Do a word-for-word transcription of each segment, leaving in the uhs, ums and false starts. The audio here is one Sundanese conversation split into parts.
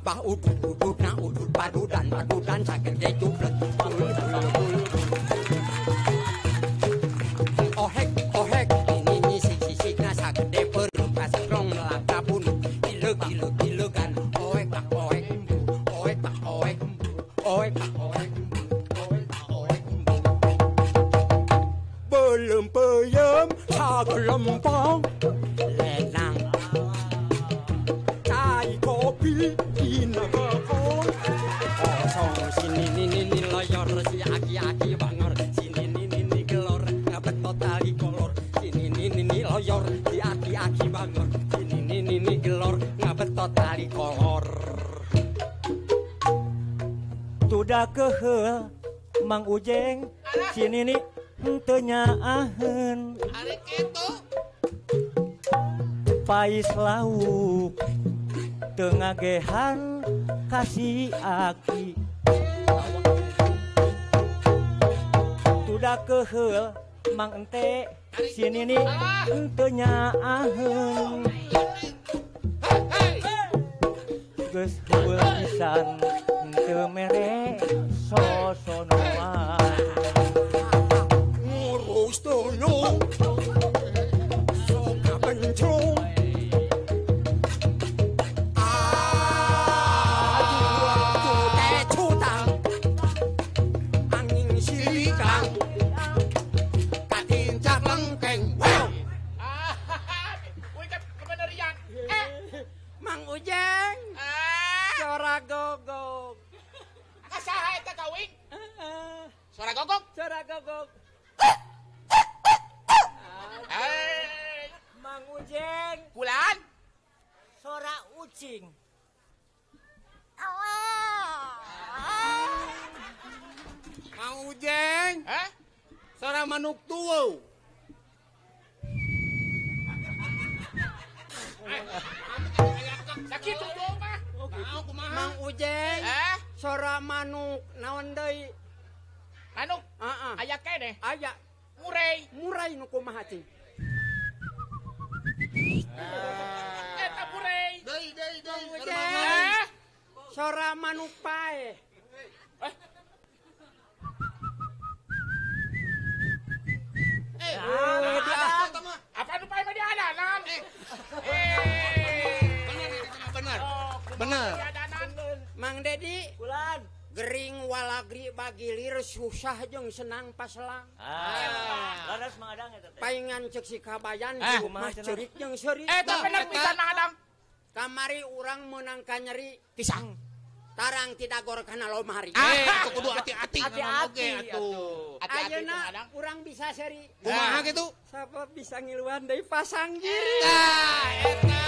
bah udut udut na udut padudan padudan sagede juplet ohek ohek ini ini sik sik na sagede perut pastrong melakabun ileg ileg ilegan ohek tak ohek ohek tak ohek ohek tak ohek ohek tak ohek belum peyem sagelempang lenang cai kopi inagakon kosong sini nini nini loyor si aki aki bangor sini nini nini gelor ngabetot tali kolor sini nini nini loyor si aki aki bangor sini nini nini gelor ngabetot tali kolor tuda keheul Mang Ujeng sini nih henteu nyaaheun ari kitu pais lauk teu ngagehan kasih aki tuda keheul Mang Ente sini nih henteu nyaaheun geus heul pisan henteu mere sosonoan ngurus tulung sok kabencong Mang Ujeng, suara gogok. Kasaha eta kawing? Suara gogok? Suara gogok. Hei, Mang Ujeng, Bulan? suara ucing. Mang Ujeng, Hah? suara manuk tuwo. Sakit tuh mah. Mau kumaha? Mang Ujeng, Eh? suara manuk naon deui? Manuk? Heeh. Aya keneh. Aya Murey. murai nu kumaha cing? Eta murey. Deui deui deui. Eh? Ujeng, suara manuk pae. Eh, Ah, nah, dia. ada. Apa nu pae mah diadanan? Eh. Bener itu mah bener. Bener. Diadanan. Mang Dedi, Bulan. gering walagri bagilir susah jeung senang paselang. Ah, laras Mang Adang eta teh. Paingan cek si kabayan Eh, di rumah kumaha cerik jeung seuri. Eta bener pisan Adang. Kamari urang meunang ka nyeri Pisang. tarang tidak gor kana lomari. Eh, itu kudu hati-hati. Hati-hati, atuh. Hati-hati Ayeuna Mang Adang. urang bisa seri. Kumaha gitu? Sapa bisa ngiluan deui pasang giri. Nah, eta.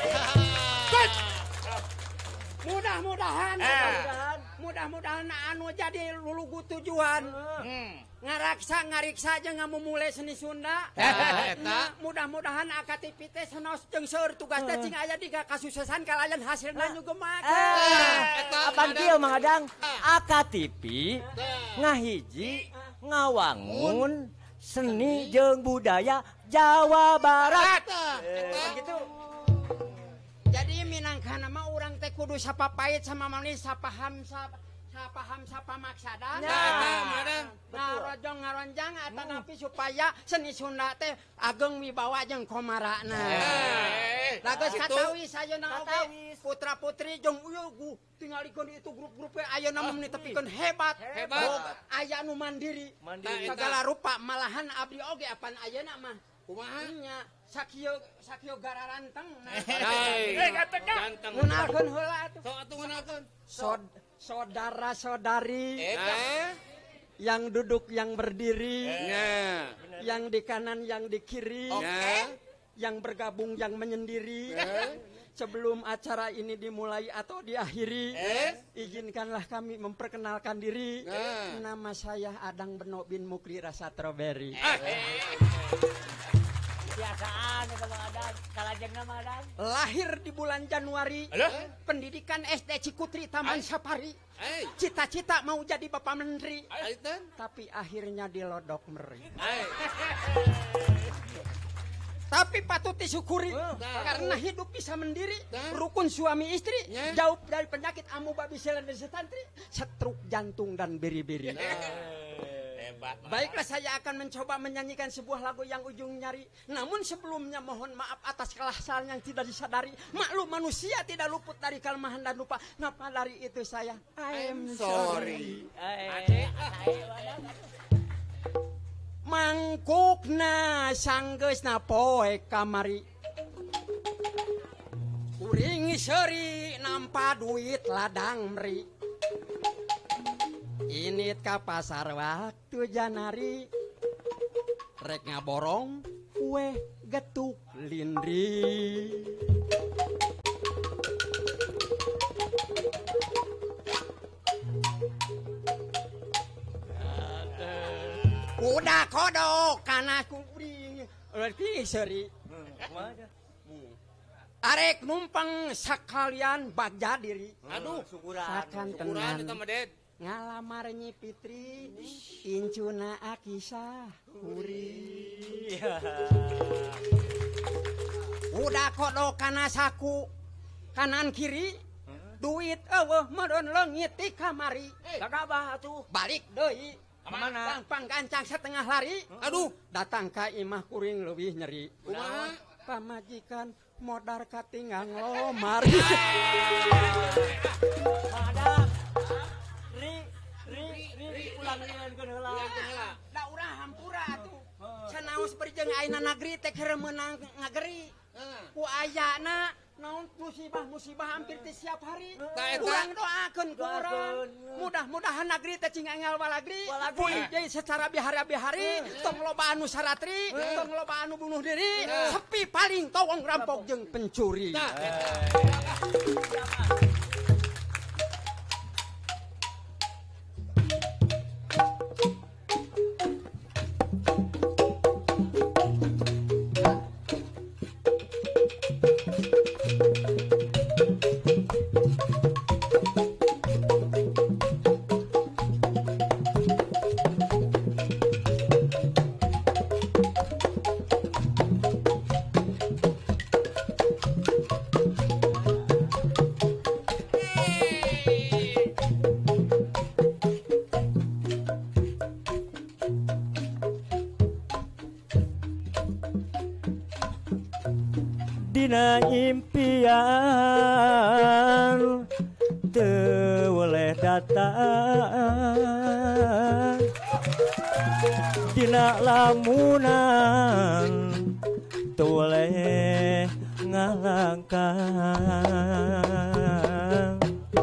Mudah-mudahan Eh. mudah-mudahan mudah-mudahan anu jadi lulugu tujuan. Hmm. Ngaraksa ngariksa jeung ngamumule seni Sunda. Eh, eta. Nah, mudah-mudahan A K T P teh sanos jeung seueur tugas teh cing aya di kasuksesan kalayan hasilna nyugemak. Eh, eta, apaan Mang kieu Mang Adang? Ah. A K T P ngahiji ngawangun seni jeung budaya Jawa Barat. Eta. Gitu. Jadi minangkana mah urang teh kudu sapapait sama manis sapaham sap sapaham sapamaksada. Nah, Ngarojong ngaronjang atanapi supaya seni Sunda teh ageng wibawa jeung komarana. Eh, Lah geus gitu. katawis ayeuna oge Katawis. putra-putri jeung uyuh tingalikeun di itu grup-grup we ayeuna mah menitepikeun hebat. Hebat. Boga aya nu mandiri. Mandiri. Segala rupa malahan abdi oge apan ayeuna mah Kumaha? nya sakieu sakieu gararanteng. Hei, Nah, ganteng. Ganteng. ngunalkeun heula atuh. Sok atuh ngunakeun. Sod saudara-saudari Eta. yang duduk yang berdiri, Nah. yang di kanan yang di kiri, Nah. yang bergabung yang menyendiri. Sebelum acara ini dimulai atau diakhiri, Eh? izinkanlah kami memperkenalkan diri. Nah. Nama saya Adang Beno bin Mukli Rasa Strawberry. Biasaan eta Mang Adang, kalajengna Mang Adang. Lahir di bulan Januari, Halo? pendidikan S D Cikutri Taman Safari. Hei. Cita-cita mau jadi Bapak Menteri, Aitan. tapi akhirnya dilodok meri. Hei. Tapi patut disyukuri karena hidup bisa mandiri, rukun suami istri, jauh dari penyakit amu babi selen dan setantri, stroke jantung dan beri-beri. Baiklah, saya akan mencoba menyanyikan sebuah lagu yang ujung nyari. Namun sebelumnya mohon maaf atas kesalahan yang tidak disadari. Maklum manusia tidak luput dari kelemahan dan lupa. Napa dari itu saya I am sorry. Mangkukna sanggeusna poe kamari. Kuring seri nampa duit ladang meri. Init ka pasar waktu janari. Rek ngaborong kue getuk lindri. Udah kodok kana kuring leutik seri. Arek numpang sakalian bagja diri. Aduh, syukuran. Sakan ukuran tenan eta mah Ded. ngalamar Nyi Fitri incuna Akisah uri. Udah kodok kana saku kanan kiri duit eueuh medon leungit ti kamari. Kakabah atuh. Balik deui. Kemana? Gampang gancang setengah lari. Aduh, datang ka imah kuring lebih nyeri. Kumaha? Pamajikan modar katingang lomar. Ada. Ri, ri, ri, ulang nyeunkeun heula. Da urang hampura atuh. Sanaos berjeng ayeuna negeri teh keur meunang ngageri. Ku ayana naon musibah-musibah hampir ti siap hari. Urang doakeun ku urang. Mudah-mudahan negeri teh cing angel walagri. Pulih deui secara bihari-bihari. Tong loba anu saratri, tong loba anu bunuh diri. Sepi paling towong rampok jeung pencuri. Dina impian teu boleh datang, dina lamunan teu boleh ngalangkang,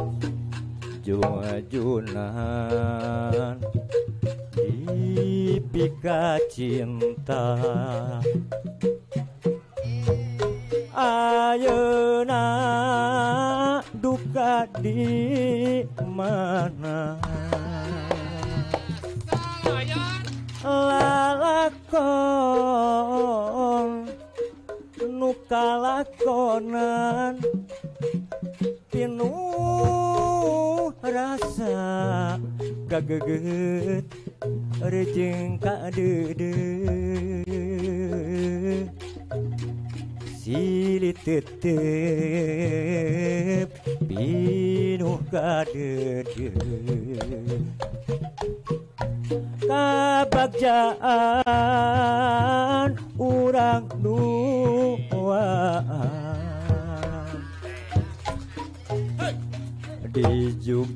jungajunan dipika cinta. Ayeuna duka di mana? Lalakon nu kalakonan pinuh rasa gageget rejeng kadeudeut. Silih tetep pinuh kadeudeut. Kabagjaan urang duaan di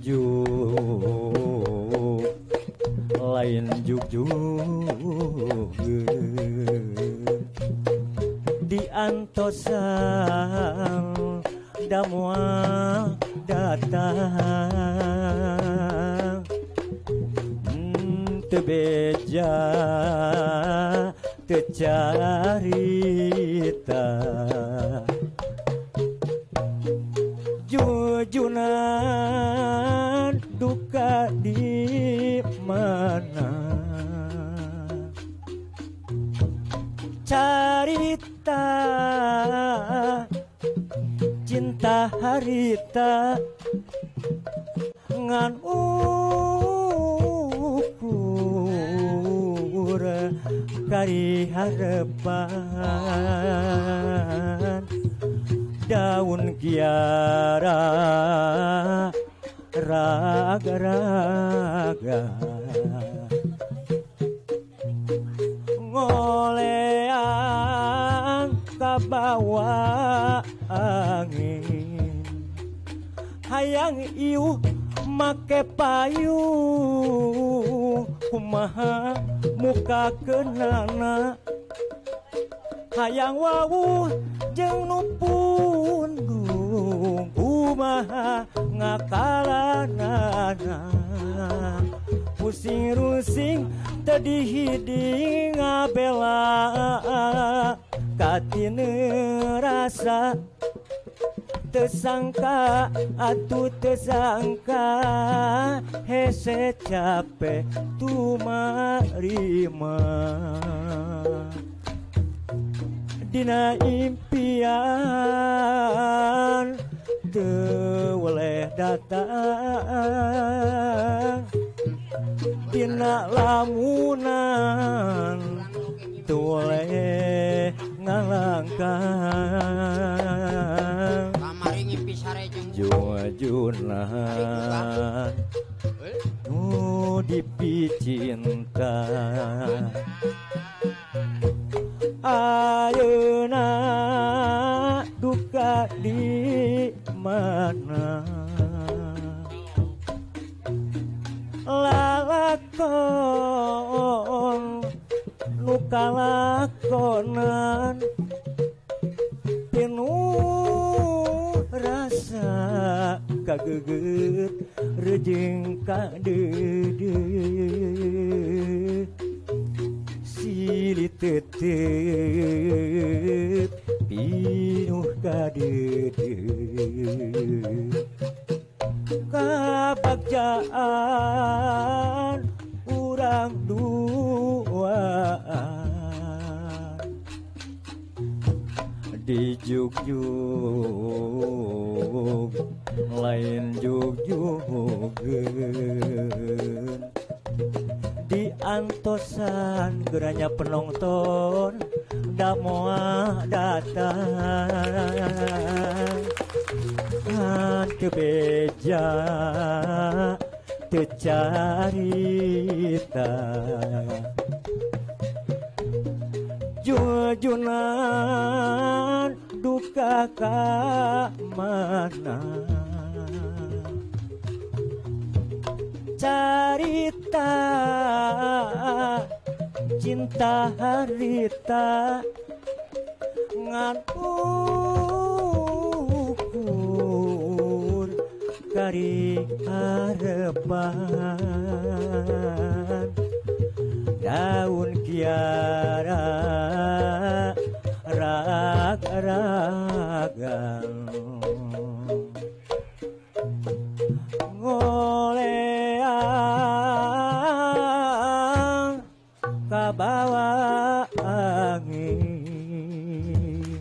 jugjug lain jugjug di antosan damuang datang teu beja teu carita jujunan duka di mana carita cinta harita ngan ukur kari harapan daun kiara raga-raga ngoleang kabawa angin hayang iu make payung kumaha muka kenana hayang wawuh jeung nu pundung kumaha ngakalanana pusing rusing tadi hiding ngabela katine rasa tersangka atuh tersangka hese capek tu marima dina impian teu weleh datang dina lamunan teu weleh ngalangkang kamari ngimpi sare jeung jujunan nu dipicinta ayeuna duka di mana lalakon nu kalakonan penuh rasa kageget rejeng kadede silih tetep pinuh kadede kabagjaan urang duaan di jugjug lain jugjuggeun di antosan geranya penonton da moal datang teu beja teu carita jujunan duka ka mana carita cinta harita ngan ukur kari harapan daun kiara rag-ragan ngoleang kabawa angin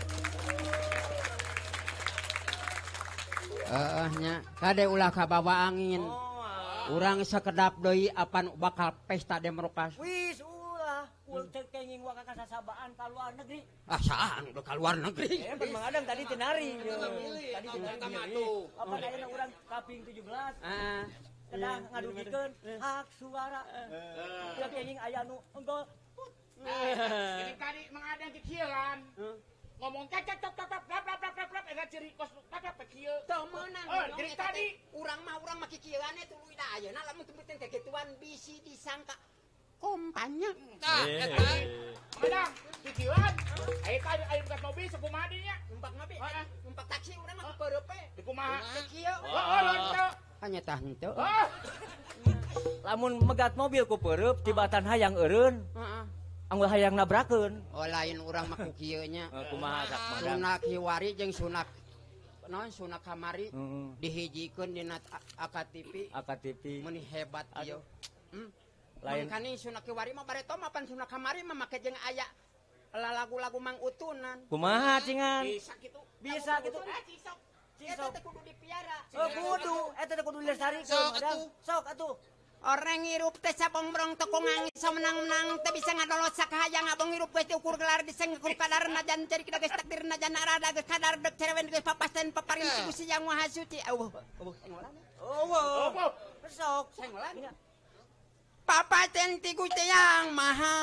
heeh nya kade ulah kabawa angin urang sakedap deui apan bakal pesta demokrasi wis ulah ul teu kenging wa ka kasasabaan ka luar negeri ah saan udah ka luar negeri eh pan mangadang tadi tinari tadi tinari apa ayeuna urang kaping tujuh belas ah kedah ngadugikeun hak suara teu kenging aya nu engko Ini tadi mengadang kecielan. Ngomong cacak cak cak cak blap blap blap blap blap enggak ciri kos cacak kecil. teu meunang Oh, jadi tadi urang mah urang mah kikielannya tuluy da ayeuna lamun teu penting kekituan bisi disangka kompanya Tah, eta. mengadang kecielan. Ayo tadi ayo buka mobil sekumaha dinya. numpak mobil Heeh. numpak taksi urang mah keurepe Di kumaha? kecil Oh, oh, lonto. hanya tah henteu Oh, lamun megat mobil ku peureup tibatan hayang eureun heeh anggo hayang nabrakeun oh lain urang mah ku kieu nya kumaha sak madang sunak hiwari jeung sunak naon sunak kamari heeh dihijikeun dina A K T V A K T V meuni hebat ieu hmm. Lain. Lain kani sunak kiwari mah bareto mah pan sunak kamari mah make jeung aya lagu-lagu Mang Utunan. kumaha cingan bisa gitu. bisa gitu Ah, cisok. Eta teh kudu dipiara. oh kudu eta teh kudu dilestarikeun Sok, madang atuh. sok atuh Orang hirup teh sabong brong teu ngangis menang-menang teh bisa ngadolot sakahayang abong hirup geus ukur gelar disengkur kadar najan cari kita geus takdir najan arada geus kadar dek cerewen geus papasten paparin ku si yang maha suci. Eueuh, eueuh sengolan. Eueuh. Sok sengolan. Papaten ti Gusti Yang Maha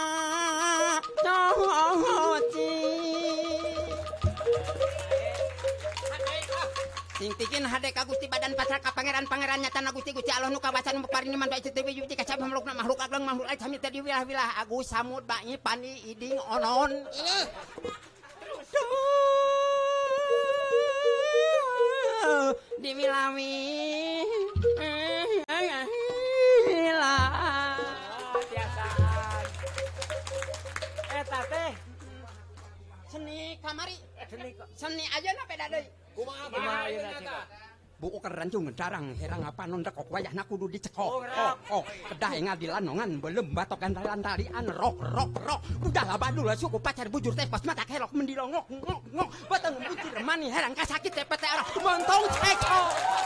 Suci. Sing tikin hade ka Gusti badan pasrah ka pangeran-pangeran nyata Gusti Gusti Allah nu kawasan paparin man bae teu yuti ka sabab makhluk makhluk ageng makhluk lain sami tadi wilah-wilah Agus Samud Ba'i Pandi Iding Onon. Diwilawi. Biasaan. Eta teh Seni kamari. seni Seni ayeuna beda deui. Kumaha Kumaha bae ayeuna, eta? Buku keranjung darang herang apa non dekok wayahna kudu dicekok. Oh, Oh, oh, kedah engal dilanongan belum batokan talian rok rok rok. Udah lah badul suku pacar bujur teh pas mata kelok mendilongok ngok ngok. Batang bujur mani herang kasakit teh pete orang montong cekok.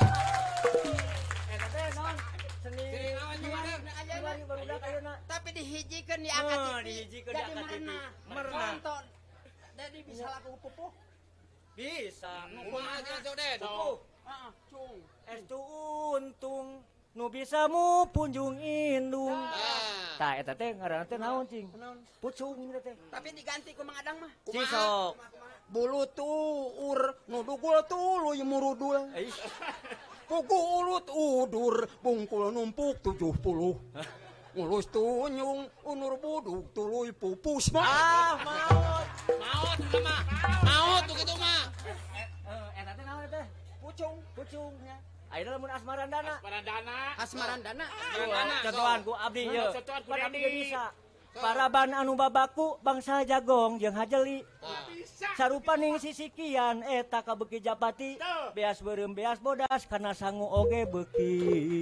eta teh naon? Seni Seni naon juga ada? Ayeuna barudak ayeuna. Tapi dihijikeun diangkat Oh, tipi. dihijikeun Jadi diangkat tipi. merna. Merna. Nonton. Jadi bisa laku pupuh. Bisa. Kumaha cenah Soden? Pupuh. Heeh, cung. Estu untung nu bisa mu punjung indung. Ah. Tah eta teh ngaranna teh naon cing? Pucung eta teh. Tapi diganti ku Mang Adang mah. Cing sok. Bulu tuur nu dugul tuluy murudul. Eish. Pugu ulut udur bungkul numpuk tujuh puluh. Ngulus tunyung unur buduk tuluy pupus mah. Ah, maot. Maot eta mah. Maot tuh kitu mah. Eh, eta teh naon teh? Pucung. Pucung nya. Ayeuna lamun asmarandana. Parandana. Asmaran dana. Asmarandana, Contohan ku abdi ye. Contohan ku Pan abdi Dedi. ge bisa. Paraban anu babaku bangsa jagong jeung hajeli. Bisa. Sarupaning sisikian eta ka beuki japati. Tuh. Beas beureum beas bodas kana sangu oge beuki.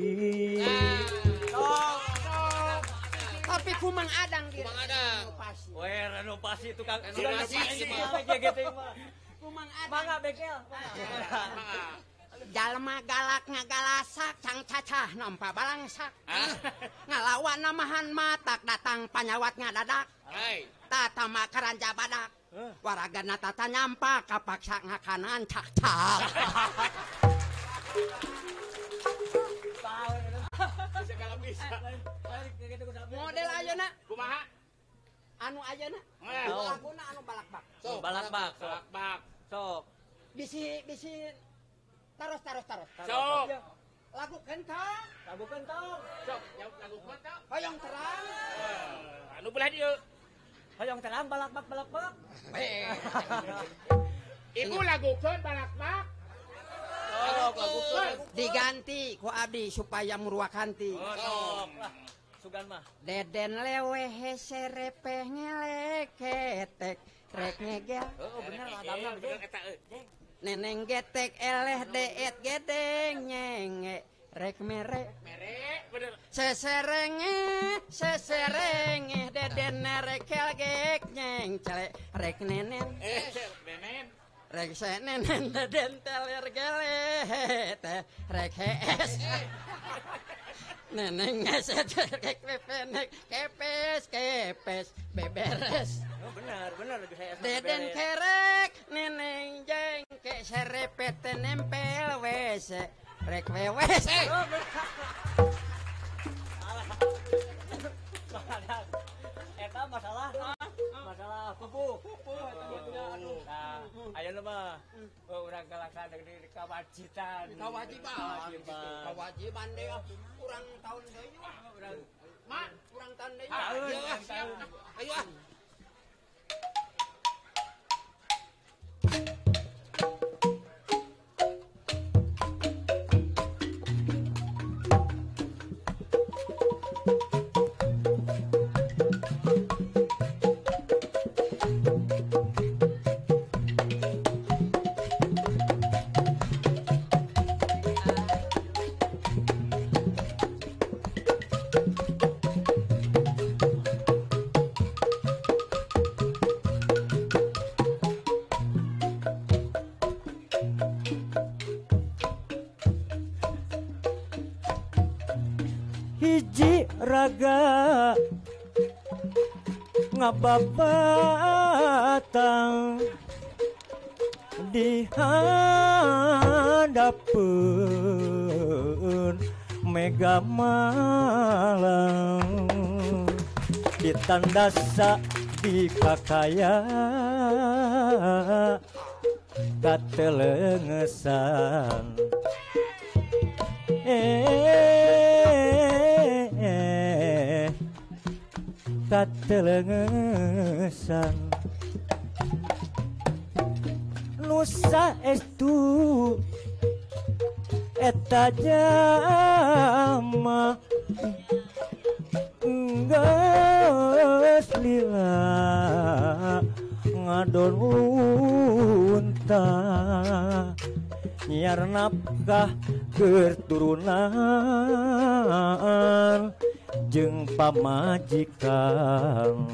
Oh, tapi ku Mang Adang dia. Mang Adang. Pasti. Weh, renovasi tukang Renovasi mah. Ku Mang Adang. Mangga bekel. Jalma galak ngagalasak cang cacah nampa balangsak. Ngalawan namahan matak datang panyawat ngadadak. Hai. Tata makaranja badak. Waragana tata nyampa kapaksa ngakanan cak cak. Segala bisa. Model ayeuna Kumaha? anu ayeuna. Eh. Laguna anu balak-bak. Sok Balak-bak. Bak-bak. Sok. Bisi bisi taros taros taros. Sok. Lagu kentang, Lagu kentong. Sok. Nyaut lagu kota. hoyong terang. Anu belah dieu. Hoyong terang balak-bak balak-bak. Ibu lagukeun balak-bak. Sok lagu kentong. Diganti ku abdi supaya murwakanti. Sok. Sugan mah. Deden lewehe serepeh ngeleketek rek ngegel. Oh bener Eh, adamna bener bener. eta euy. Neneng getek eleh deet gedeng nyenge rek mere. Mere, bener. Seserenge seserenge deden rekel gek nyeng cele rek nenen Eh, Nenen. rek senenen deden teler gele teh rek hees. Neneng ngeset rek pepenek kepes kepes beberes. Oh bener bener lagi saya Deden kerek neneng jengke serepet nempel wese rek wewes. Eta masalah masalah pupu pupu nah ayeuna mah urang kalaksana di kawajiban Kewajiban, Kewajiban. kewajiban deh. Kurang tahun deui. Kurang, Mak, kurang tahun deui. Tahun, Ayo, ah. tahun. Ayo ah. hiji raga ngababatang di hadapeun Mega Malang ditandasa di kakaya katelengesan eh katelengesan Nusa estu eta jama geus lila ngadon unta nyiar nafkah keturunan jeung pamajikan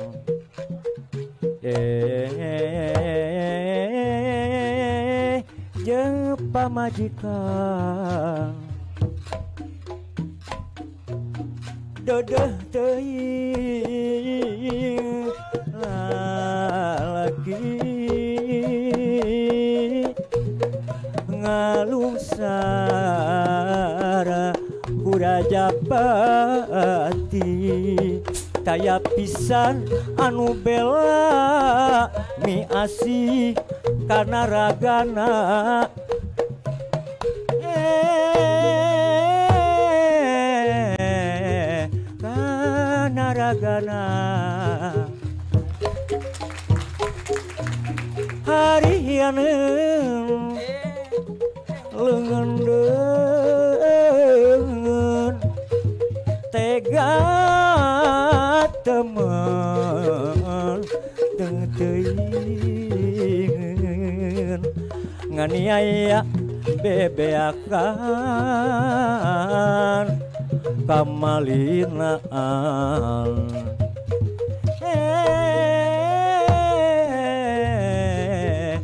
eh jeung pamajikan dodeh teuing lalaki ngalungsara Kurajapati taya pisan anu bela mi asih kana ragana eh kana ragana harianeun leungeun deungeun tega temen teuing nganiaya bebeakan kamalinaan eh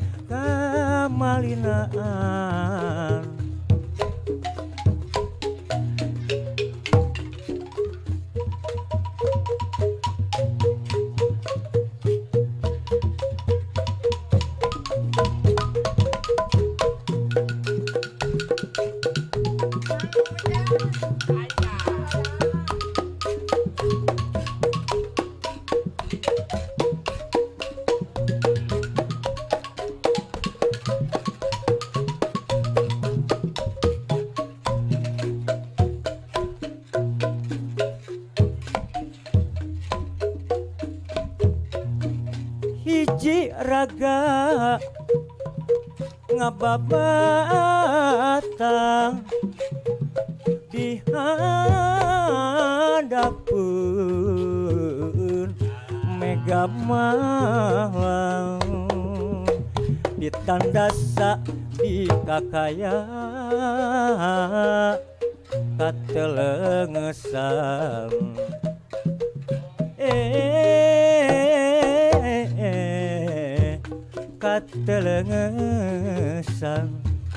kamalinaan hiji raga ngababatang di hadapeun Mega Malang ditandasa di kakaya katelengesan eh katelengesan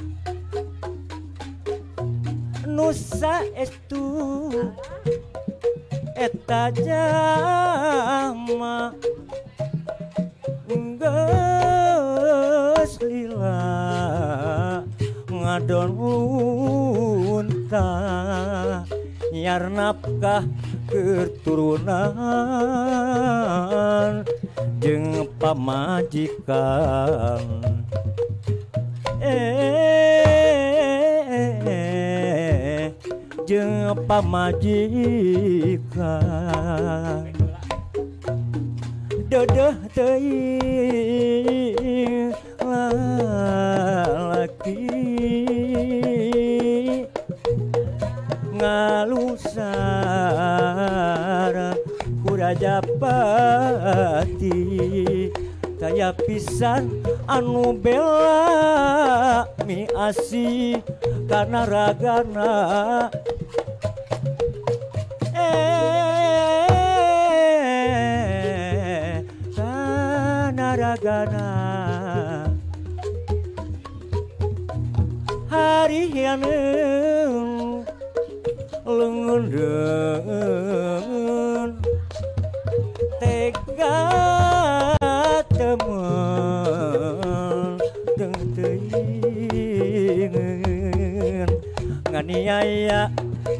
Nusa estu eta jama geus lila ngadon unta nyiar nafkah keturunan jeung pamajikan eh jeung pamajikan dodeh teuing lalaki ngalusara Kurajapati taya pisan anu bela mi asih kana ragana eh kana ragana harianeun leungeun Undun tega temen teng teuing nganiaya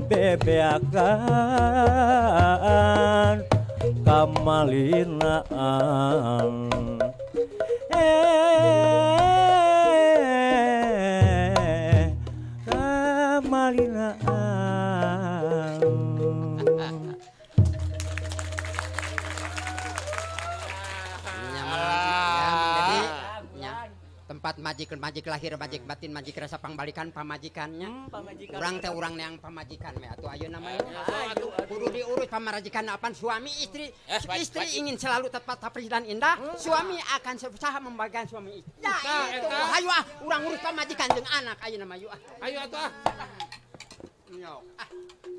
bebeakan kamalinaan eh kamalinaan Jadi tempat majik majik lahir majik batin majik rasa pangbalikan pamajikannya Pamajikan. urang teh urang yang pamajikan me atuh ayeuna mah kudu diurus pamarajikan apaan suami istri Yes, baik, istri baik. ingin selalu tepat tapi dan indah suami akan berusaha membagikan suami istri nah itu hayu ah urang urus pamajikan jeung anak ayeuna mah yuk ah Ayo atuh ah. Nyok. Ah,